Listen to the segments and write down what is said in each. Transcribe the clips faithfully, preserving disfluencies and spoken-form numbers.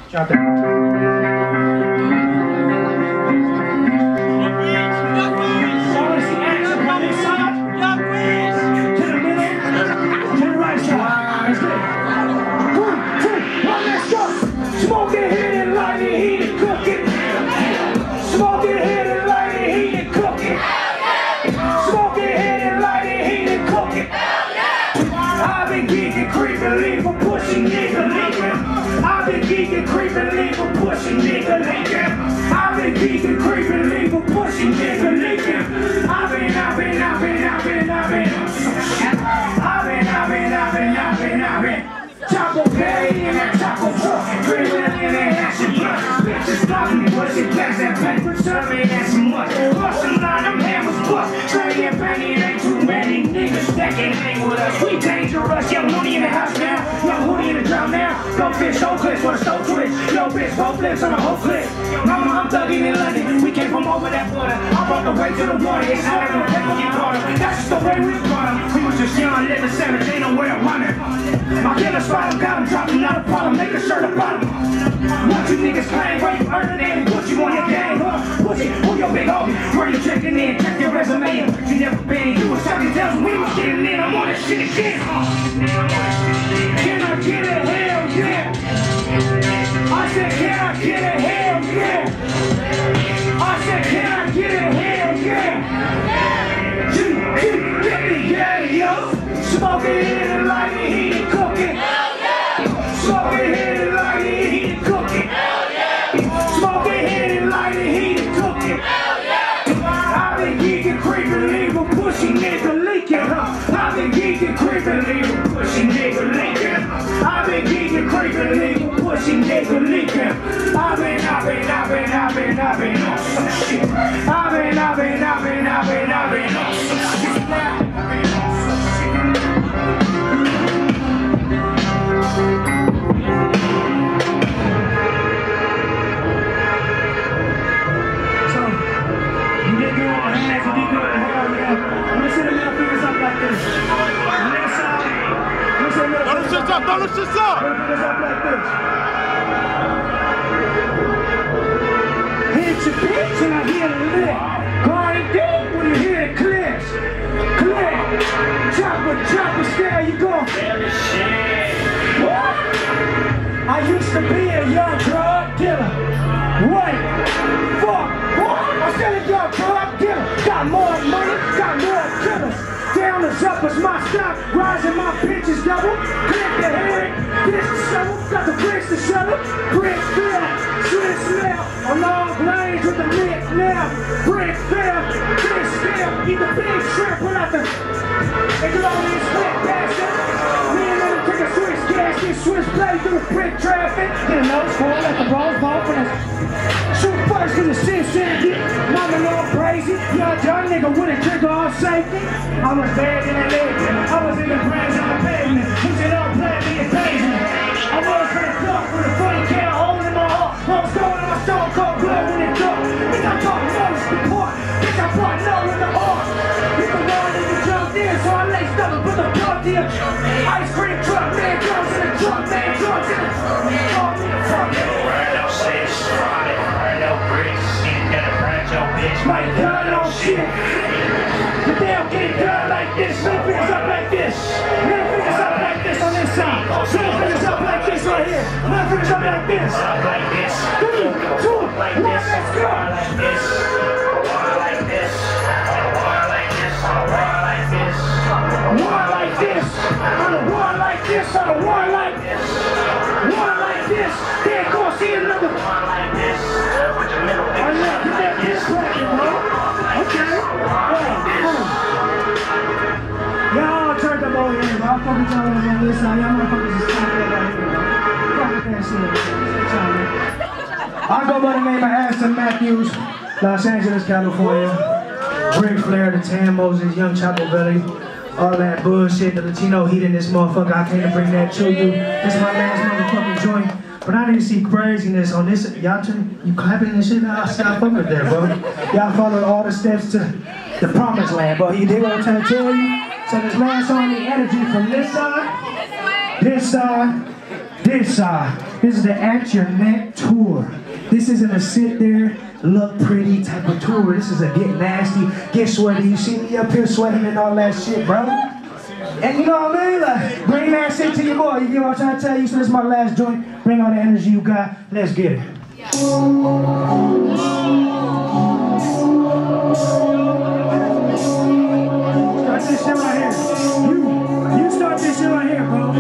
Drop that. Smoke it, hit it, light it, heat it, cook it. Smoke it, hit it, light it, heat it, cook it. Smoke it, hit it, light it, heat it, cook it. I've been geeking, creeping, leaving, pushing, nigga, leaking. I've been geeking, creeping, leaving, pushing, nigga, leaking. I've been geeking, creeping, leaving, pushing, nigga, leaking. I've been, I've been, I've been, I've been, I've been. I've been, I've been, I've been, I've been, I've been. Taco Bay in that taco truck, grilling in that action blood. Bitches stop me, pushing past that paper, tell me that's much. Bust a line, them hammers bust. Straight and banging, ain't too many niggas that can hang with us. We dangerous, young Moody in the house now, young Hoodie in the drum now. Go fish, show clips for the stove twitch. Yo bitch, both flips on the whole clip. Mama, I'm thugging in London, we came from over that border. I brought the way to the water, it's not every paper get water. That's just the way we brought them. We was just young, living savage, ain't no way to run it. My killer spot got him dropping out of problem, make a shirt about him. What you niggas claim, where you earning it, and put you on your game, huh? Push it, pull your big homie, where you checking in, check your resume, you never been, you was seven tells we was getting in, I'm on that shit again. Can I get it? Hell yeah. I said, can I get it? Hell yeah. I said, can I get it? Hell yeah. You, you, get me, yeah, yo. Smoke it in and light it, heat it, cook it. Smoke it, hit it, light it, heat it, cook it. Smoke it, hit it, light it, heat it, cook it. I've been geeking, creeping, leaving, pushing, nigga, leaking, huh? I've been geeking, creeping, leaving, pushing, nigga, leaking. I've been geeking, creeping, leaving, pushing, nigga, leaking. I've been, I've been, I've been, I've been, I've been on some shit. I've been, I've been, I've been, I've been, I've been on some shit. Throw the shit up! Hit your bitch and I hear the lick. Party deep when you hear the clicks. Click. Chopper, chopper, stare, you gon' feel the shit. What? I used to be a young drug dealer. Wait. Fuck. What? I'm still a young drug dealer. Got more money, got more killers. Down as up as my stock, rising my bitches double. Click the head, bitch the shovel, got the bricks to shovel. Brick fail, sweet smell, on long blades with the mix now. Brick fail, fish fail, eat the big shrimp, pull out the, they can only split past it. Me and them take a switch gas, get switch play through the brick traffic. Get a nose full, let the balls fall for us. Shoot first in the sin city, mama know I'm crazy. Young young nigga with a trigger on safety. I was bad in the leg, I was in the grass on the pavement. Pushing up, playing me and pavement. I was for the duck with a funny cat hole in my heart. I was going on my stone cold blood when it duck. Bitch, I talk notice report. Bitch, I brought no in the heart. Hit the wall and you jumped in, so I laced up and put the plug in. Ice cream truck, man, drums in the truck, man, drums in the truck. Call me the fuck. Burn no shit, burn no bricks. You gotta burn your bitch, my gun no shit. But they don't get it done like this. Middle fingers up like this. Middle fingers up like this on this side. Middle fingers up like this right here. Middle fingers up like this. Up like this. Three, two, one, let's go. Like this. One like this. One like this. One like this. One like this. On a one like this. On a one like this. One like this. Then go see another one like this. Put your middle fingers up like this. Okay. Y'all turned up over here, bro. I'll fucking tell you on this side. Y'all motherfuckers just stop that right here, bro. Fuck with that shit. I go by the name of Aston Matthews, Los Angeles, California. Ric Flair, the Tan Moses, Young Chapo Belly, all that bullshit, the Latino heat in this motherfucker. I came to bring that to you. This is my last motherfucking joint. But I didn't see craziness on this. Y'all you clapping and shit? I'll stop up with that, bro. Y'all followed all the steps to the promised land, bro. You did what I'm trying to tell you? So this last song, the energy from this side, this side, This uh, this is the At Your Neck tour. This isn't a sit there, look pretty type of tour. This is a get nasty, get sweaty. You see me up here sweating and all that shit, bro. And you know what I mean? Like, bring that shit to your boy. You get what I'm trying to tell you? So this is my last joint. Bring all the energy you got. Let's get it. Yeah. Start this shit right here. You, you start this shit right here, bro.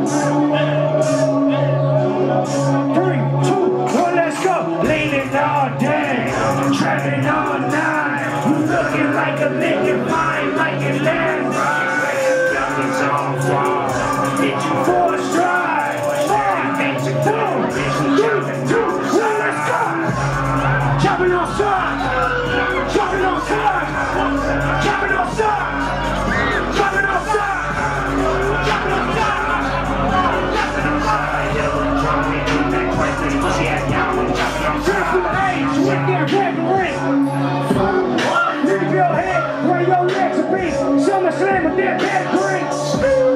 Three, two, one, let's go. Leaning all day, trapping all night. You looking like a liquor fine, like it last ride. Youngins on fall, hit you for a stride. Four, two, three, two, one, let's go. Jumping on side, jumping on side, jumping on side, jumping on side, jumping on side, jumping on side. Triple H with their reverend. Leave your head where your legs will be. Show me slam with their bad drinks.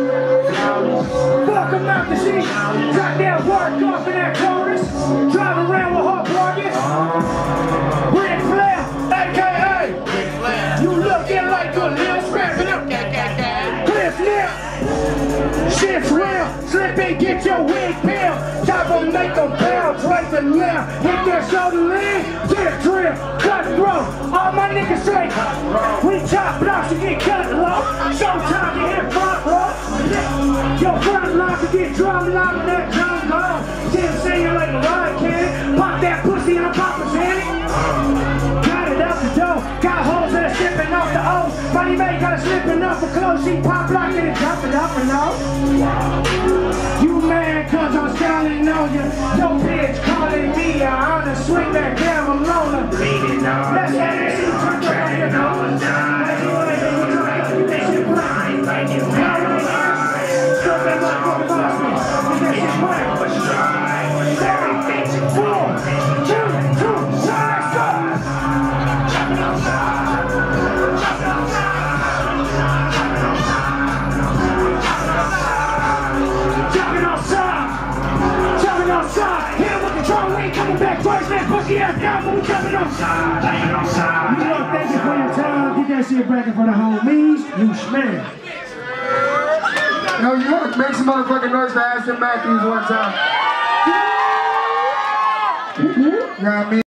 Fuck them out the sheet. Drop that work off in that chorus. Drive around with hot pockets. Ric Flair, A K A you looking like a little scrapping up. Cliff Nip. Shit's real. Slip and get your wig peeled. Chop them, make them pounds right to left. Hit their shoulder lean, dip drill, cut throat. All my niggas say, we chop blocks to get cut low. Showtime to hit front row. Your front line to get drum loud with that drum low. See him singing like a riot cannon. Pop that pussy in a popper's hand. Got it out the door. Got holes that are slipping off the O's. Money May got it slipping off the clothes. She pop lock and it drop it up and off. You mad cause I'm styling on you. Your bitch calling me a honor. Swing that camera loner. Bleeding on. Let's have this shit turned up on your nose. Let's do it. This shit blind like you know. Still been like what cost me. And this shit blind. Seven, four, two, two, one, let's go. Jumping outside. Jumping outside. Jumping outside. Jumping outside. Jumping outside. Hit him with the drum. We ain't coming back twice. Man, pussy ass down, but we jumping outside. Jumping outside. You know, thank you for your time. Get that shit back in front of homies. You smash. No, you want to make some motherfucking noise for Ashton Matthews one time. You know what I mean?